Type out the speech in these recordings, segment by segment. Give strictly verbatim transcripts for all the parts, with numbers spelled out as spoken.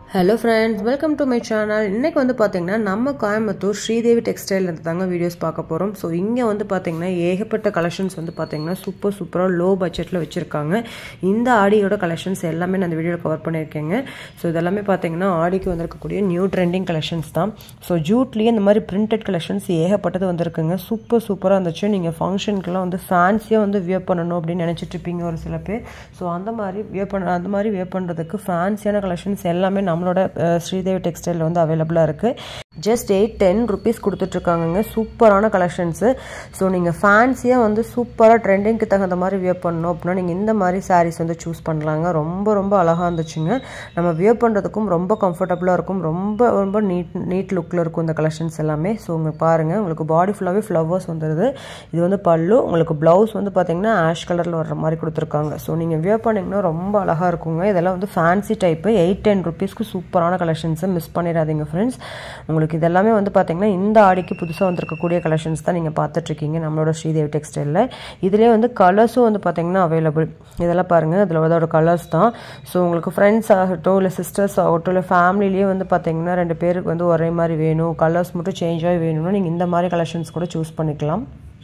Hello friends, welcome to my channel. இன்னைக்கு வந்து பாத்தீங்கன்னா நம்ம கோயம்புத்தூர் ஸ்ரீதேவி டெக்ஸ்டைல்ல இருந்து தாங்க வீடியோஸ் பார்க்க போறோம். சோ இங்க வந்து பாத்தீங்கன்னா ஏகப்பட்ட கலெக்ஷன்ஸ் வந்து பாத்தீங்கன்னா சூப்பர் சூப்பரா லோ பட்ஜெட்ல வச்சிருக்காங்க. இந்த ஆடியோட கலெக்ஷன்ஸ் எல்லாமே நான் இந்த வீடியோல கவர் பண்ணிருக்கேங்க. சோ இதெல்லாம் பாத்தீங்கன்னா ஆடிக்கு வந்திருக்கக்கூடிய நியூ ட்ரெண்டிங் கலெக்ஷன்ஸ் தான். சோ ஜூட்லயே இந்த மாதிரி பிரிண்டட் கலெக்ஷன்ஸ் ஏகப்பட்டது வந்திருக்குங்க. சூப்பர் சூப்பரா இருந்துச்சு. நீங்க ஃபங்க்ஷனுக்குலாம் வந்து ஃபேன்சியா வந்து வியர் பண்ணனும் அப்படி நினைச்சிட்டு இருப்பீங்க ஒரு சில பேர். சோ அந்த மாதிரி வியர் பண்ண அந்த மாதிரி வியர் பண்றதுக்கு ஃபேன்சியான கலெக்ஷன்ஸ் எல்லாமே நம்மளோட ஸ்ரீதேவி டெக்ஸ்டைல் வந்து அவைலபிளா இருக்கு. ஜஸ்ட் எயிட் டென் ருபீஸ் கொடுத்துட்டு இருக்காங்க. சூப்பரான கலெக்ஷன்ஸ். ஸோ நீங்க ஃபேன்சியா வந்து சூப்பரா ட்ரெண்டிங்க்கு தகுந்த மாதிரி வியர் பண்ணணும் அப்படின்னா நீங்க இந்த மாதிரி சாரீஸ் வந்து சூஸ் பண்ணலாங்க. ரொம்ப ரொம்ப அழகா இருந்துச்சுங்க. நம்ம வியர் பண்றதுக்கும் ரொம்ப கம்ஃபர்டபுளா இருக்கும். ரொம்ப ரொம்ப நீட் நீட் லுக்ல இருக்கும் இந்த கலெக்ஷன்ஸ் எல்லாமே. ஸோ உங்க பாருங்க, உங்களுக்கு பாடி ஃபுல்லாவே ஃப்ளவர்ஸ் வந்துருது. இது வந்து பல்லு. உங்களுக்கு பிளவுஸ் வந்து பாத்தீங்கன்னா ஆஷ் கலர்ல வர்ற மாதிரி கொடுத்துருக்காங்க. ஸோ நீங்க வியர் பண்ணீங்கன்னா ரொம்ப அழகா இருக்குங்க. இதெல்லாம் வந்து ஃபேன்சி டைப். எயிட் டென் ருபீஸ்க்கு சூப்பரான கலெக்ஷன்ஸை மிஸ் பண்ணிடாதீங்க ஃப்ரெண்ட்ஸ். உங்களுக்கு இதெல்லாமே வந்து பார்த்தீங்கன்னா இந்த ஆடிக்கு புதுசாக வந்திருக்கக்கூடிய கலெக்ஷன்ஸ் தான் நீங்கள் பார்த்துட்ருக்கீங்க நம்மளோட ஸ்ரீதேவி டெக்ஸ்டைலில். இதுலேயே வந்து கலர்ஸும் வந்து பார்த்தீங்கன்னா அவைலபிள். இதெல்லாம் பாருங்கள், அதில் அதோட கலர்ஸ் தான். ஸோ உங்களுக்கு ஃப்ரெண்ட்ஸ் ஆகட்டும் இல்லை சிஸ்டர்ஸ் ஆகட்டும் இல்லை ஃபேமிலிலேயே வந்து பார்த்தீங்கன்னா ரெண்டு பேருக்கு வந்து ஒரே மாதிரி வேணும், கலர்ஸ் மட்டும் சேஞ்ச் ஆகி வேணும்னா நீங்கள் இந்த மாதிரி கலெக்ஷன்ஸ் கூட சூஸ் பண்ணிக்கலாம்.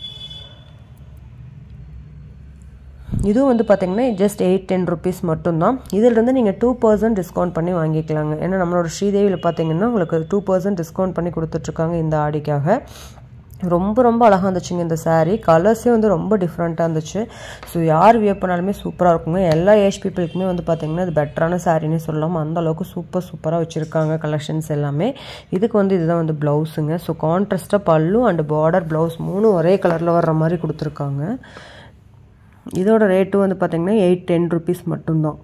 இதுவும் வந்து பார்த்தீங்கன்னா ஜஸ்ட் எயிட் டென் ருபீஸ் மட்டும்தான். இதிலிருந்து நீங்கள் டூ பர்சன்ட் டிஸ்கவுண்ட் பண்ணி வாங்கிக்கலாங்க. ஏன்னா நம்மளோட ஸ்ரீதேவியில் பார்த்தீங்கன்னா உங்களுக்கு டூ பர்சன்ட் டிஸ்கவுண்ட் பண்ணி கொடுத்துட்ருக்காங்க இந்த ஆடிக்காக. ரொம்ப ரொம்ப அழகாக இருந்துச்சுங்க இந்த சாரீ. கலர்ஸே வந்து ரொம்ப டிஃப்ரெண்ட்டாக இருந்துச்சு. ஸோ யார் வியர் பண்ணாலுமே சூப்பராக இருக்குங்க. எல்லா ஏஜ் பீப்புளுக்குமே வந்து பார்த்தீங்கன்னா இது பெட்டரான சாரின்னு சொல்லலாம். அந்த அளவுக்கு சூப்பர் சூப்பராக வச்சுருக்காங்க கலெக்ஷன்ஸ் எல்லாமே. இதுக்கு வந்து இதுதான் வந்து ப்ளவுஸுங்க. ஸோ கான்ட்ராஸ்டாக பல்லு அண்ட் பார்டர் ப்ளவுஸ் மூணும் ஒரே கலரில் வர்ற மாதிரி கொடுத்துருக்காங்க. இதோட ரேட்டு வந்து பார்த்தீங்கன்னா எயிட் டென் ருபீஸ் மட்டும்தான்.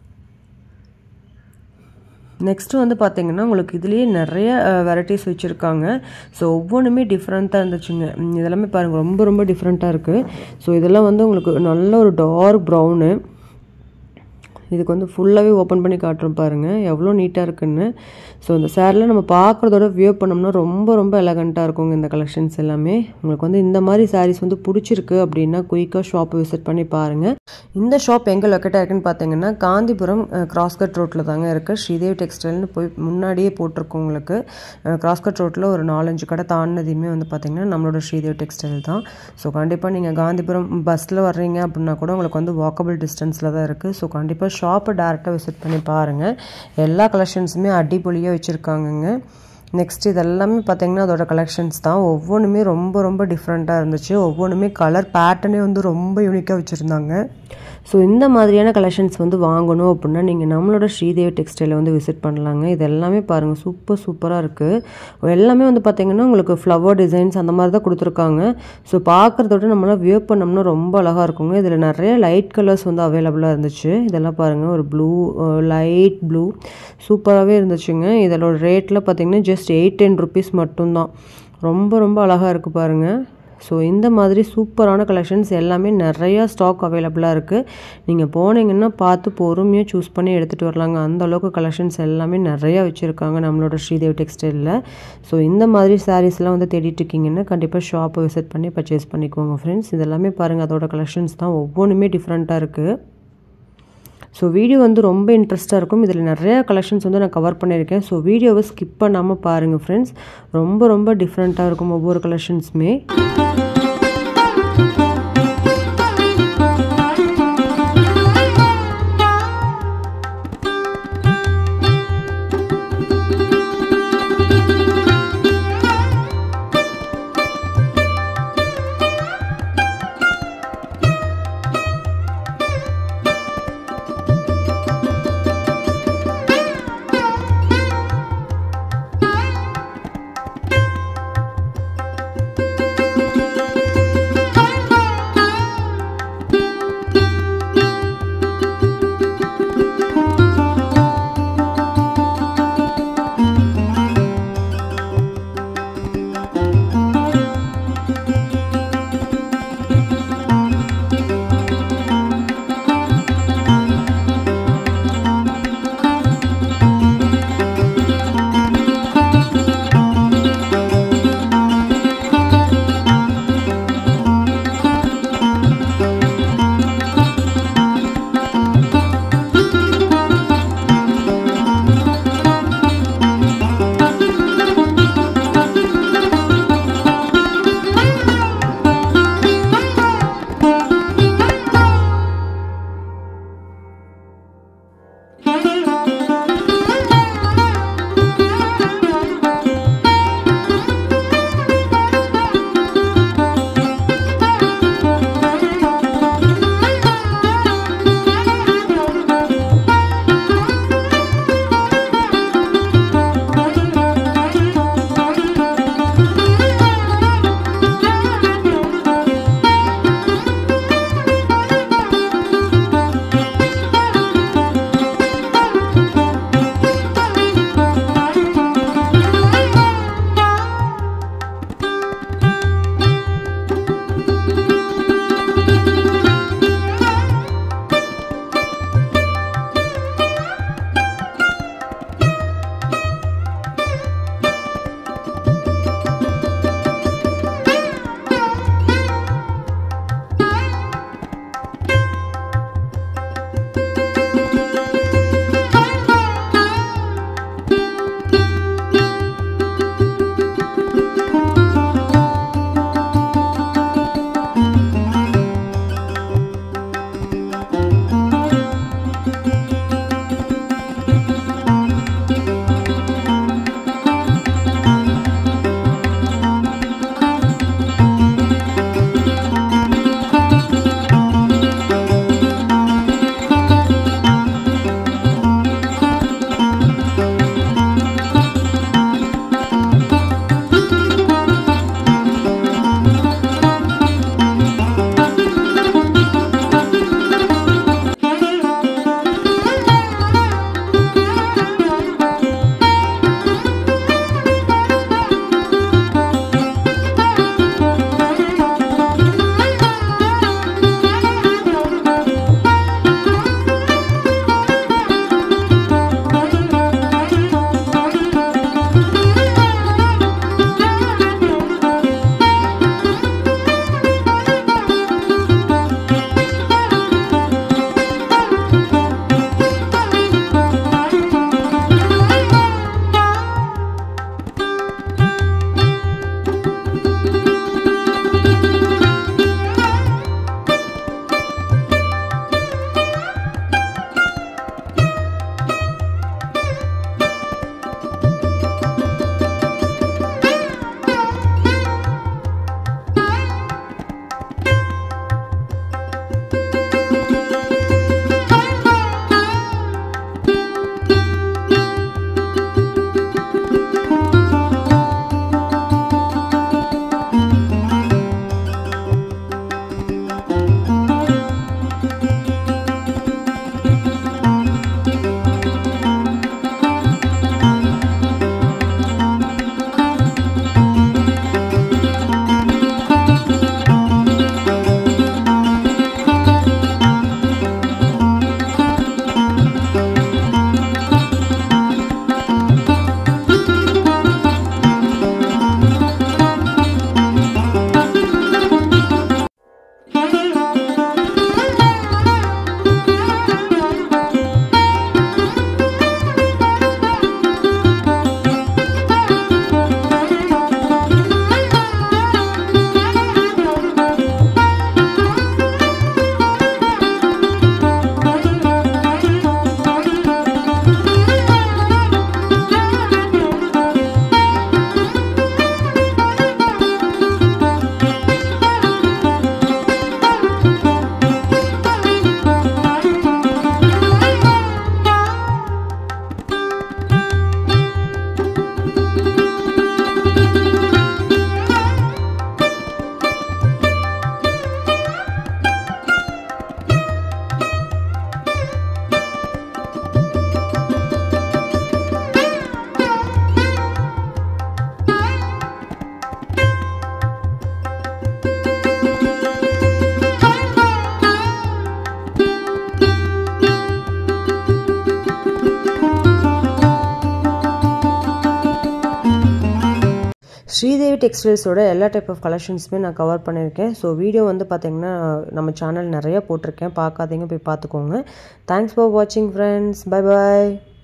நெக்ஸ்ட்டு வந்து பார்த்தீங்கன்னா உங்களுக்கு இதுலேயே நிறைய வெரைட்டிஸ் வச்சுருக்காங்க. ஸோ ஒவ்வொன்றுமே டிஃப்ரெண்ட்டாக இருந்துச்சுங்க. இதெல்லாமே பாருங்கள் ரொம்ப ரொம்ப டிஃப்ரெண்ட்டாக இருக்குது. ஸோ இதெல்லாம் வந்து உங்களுக்கு நல்ல ஒரு டார்க் ப்ரௌனு. இதுக்கு வந்து ஃபுல்லாகவே ஓப்பன் பண்ணி காட்டுறோம் பாருங்கள் எவ்வளோ நீட்டாக இருக்குன்னு. ஸோ இந்த சேரில் நம்ம பார்க்குறதோட வியர் பண்ணோம்னா ரொம்ப ரொம்ப எலகண்ட்டாக இருக்குங்க இந்த கலெக்ஷன்ஸ் எல்லாமே. உங்களுக்கு வந்து இந்த மாதிரி சாரீஸ் வந்து பிடிச்சிருக்கு அப்படின்னா குயிக்காக ஷாப்பை விசிட் பண்ணி பாருங்கள். இந்த ஷாப் எங்கே லொக்கேட்டாக இருக்குன்னு பார்த்தீங்கன்னா காந்திபுரம் கிராஸ்கட் ரோட்டில் தாங்க இருக்குது. ஸ்ரீதேவி டெக்ஸ்டைல்னு போய் முன்னாடியே போட்டிருக்கோம். உங்களுக்கு கிராஸ்கட் ரோட்டில் ஒரு நாலஞ்சு கடை தாண்டினதையுமே வந்து பார்த்தீங்கன்னா நம்மளோட ஸ்ரீதேவி டெக்ஸ்டைல் தான். ஸோ கண்டிப்பாக நீங்கள் காந்திபுரம் பஸ்ஸில் வர்றீங்க அப்படின்னா கூட உங்களுக்கு வந்து வாக்கபிள் டிஸ்டன்ஸில் தான் இருக்குது. ஸோ கண்டிப்பாக ஷாப்பை டேரெக்டாக விசிட் பண்ணி பாருங்கள். எல்லா கலெக்ஷன்ஸுமே அடிப்பொலியாக வச்சுருக்காங்கங்க. நெக்ஸ்ட் இதெல்லாமே பார்த்தீங்கன்னா அதோட கலெக்ஷன்ஸ் தான். ஒவ்வொன்றுமே ரொம்ப ரொம்ப டிஃப்ரெண்ட்டாக இருந்துச்சு. ஒவ்வொன்றுமே கலர் பேட்டர்னே வந்து ரொம்ப யூனிக்காக வச்சுருந்தாங்க. ஸோ இந்த மாதிரியான கலெக்ஷன்ஸ் வந்து வாங்கணும் அப்படின்னா நீங்கள் நம்மளோட ஸ்ரீதேவி டெக்ஸ்டைலை வந்து விசிட் பண்ணலாங்க. இது எல்லாமே பாருங்கள் சூப்பர் சூப்பராக இருக்குது. எல்லாமே வந்து பார்த்திங்கன்னா உங்களுக்கு ஃப்ளவர் டிசைன்ஸ் அந்த மாதிரி தான் கொடுத்துருக்காங்க. ஸோ பார்க்குறத விட நம்மளாம் வியர் பண்ணோம்னா ரொம்ப அழகாக இருக்குங்க. இதில் நிறைய லைட் கலர்ஸ் வந்து அவைலபிளாக இருந்துச்சு. இதெல்லாம் பாருங்கள் ஒரு ப்ளூ, லைட் ப்ளூ சூப்பராகவே இருந்துச்சுங்க. இதோட ரேட்டில் பார்த்திங்கன்னா ஜஸ்ட் எயிட் டென் ருபீஸ் மட்டும்தான். ரொம்ப ரொம்ப அழகாக இருக்குது பாருங்கள். ஸோ இந்த மாதிரி சூப்பரான கலெக்ஷன்ஸ் எல்லாமே நிறையா ஸ்டாக் அவைலபிளாக இருக்குது. நீங்கள் போனீங்கன்னா பார்த்து பொறுமையாக சூஸ் பண்ணி எடுத்துகிட்டு வரலாங்க. அந்த அளவுக்கு கலெக்ஷன்ஸ் எல்லாமே நிறையா வச்சுருக்காங்க நம்மளோட ஸ்ரீதேவி டெக்ஸ்டைலில். ஸோ இந்த மாதிரி சாரீஸ்லாம் வந்து தேடிட்டு இருக்கீங்கன்னா கண்டிப்பாக ஷாப்பை விசிட் பண்ணி பர்ச்சேஸ் பண்ணிக்கோங்க ஃப்ரெண்ட்ஸ். இதெல்லாமே பாருங்கள் அதோட கலெக்ஷன்ஸ் தான். ஒவ்வொன்றுமே டிஃப்ரெண்ட்டாக இருக்குது. ஸோ வீடியோ வந்து ரொம்ப இன்ட்ரெஸ்ட்டாக இருக்கும். இதில் நிறையா கலெக்ஷன்ஸ் வந்து நான் கவர் பண்ணியிருக்கேன். ஸோ வீடியோவை ஸ்கிப் பண்ணாமல் பாருங்கள் ஃப்ரெண்ட்ஸ். ரொம்ப ரொம்ப டிஃப்ரெண்ட்டாக இருக்கும் ஒவ்வொரு கலெக்ஷன்ஸுமே. ஸ்ரீதேவி டெக்ஸ்டைல்ஸோட எல்லா டைப் ஆஃப் கலெக்ஷன்ஸுமே நான் கவர் பண்ணியிருக்கேன். ஸோ வீடியோ வந்து பார்த்திங்கன்னா நம்ம சேனல் நிறையா போட்டிருக்கேன், பார்க்காதீங்க போய் பார்த்துக்கோங்க. தேங்க்ஸ் ஃபார் வாட்சிங் ஃப்ரெண்ட்ஸ். பை பாய்.